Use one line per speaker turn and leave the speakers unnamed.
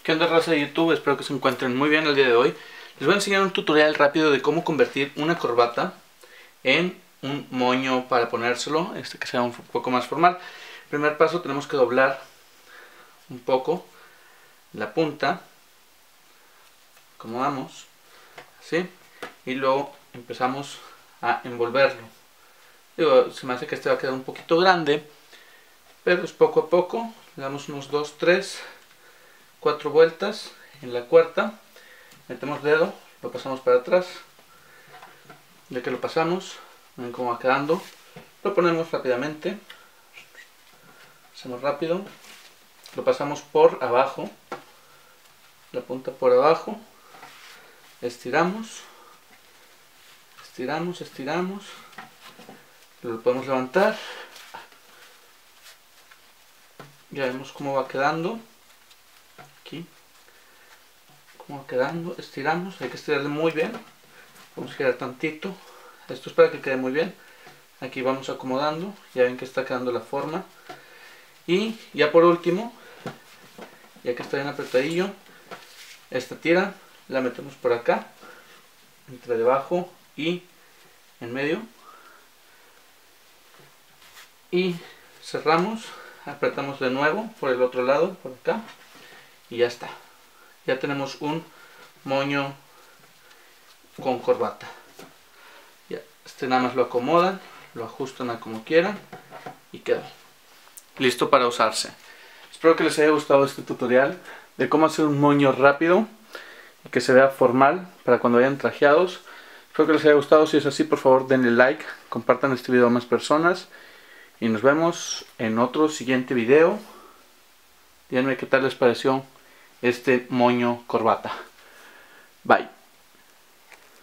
¿Qué onda, raza de YouTube? Espero que se encuentren muy bien el día de hoy. Les voy a enseñar un tutorial rápido de cómo convertir una corbata en un moño para ponérselo, que sea un poco más formal. Primer paso, tenemos que doblar un poco la punta, acomodamos así, y luego empezamos a envolverlo. Digo, se me hace que este va a quedar un poquito grande, pero es poco a poco. Le damos unos 2, 3, 4 vueltas. En la cuarta metemos dedo, lo pasamos para atrás. Ya que lo pasamos, ven cómo va quedando, lo ponemos rápidamente, hacemos rápido, lo pasamos por abajo, la punta por abajo, estiramos, estiramos, estiramos, lo podemos levantar. Ya vemos cómo va quedando aquí, cómo va quedando. Estiramos, hay que estirarle muy bien, vamos a girar tantito. Esto es para que quede muy bien. Aquí vamos acomodando, ya ven que está quedando la forma. Y ya por último, ya que está bien apretadillo, esta tira la metemos por acá, entre debajo y en medio, y cerramos, apretamos de nuevo por el otro lado, por acá, y ya está. Ya tenemos un moño con corbata. Ya, nada más lo acomodan, lo ajustan a como quieran y quedó listo para usarse. Espero que les haya gustado este tutorial de cómo hacer un moño rápido y que se vea formal para cuando vayan trajeados. Espero que les haya gustado. Si es así, por favor denle like, compartan este video a más personas y nos vemos en otro siguiente video. Díganme qué tal les pareció este moño corbata. Bye.